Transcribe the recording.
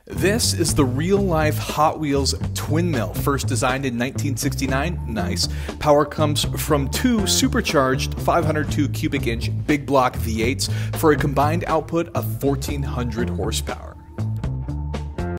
This is the real-life Hot Wheels twin mill, first designed in 1969. Nice. Power comes from two supercharged 502 cubic inch big block V8s for a combined output of 1,400 horsepower.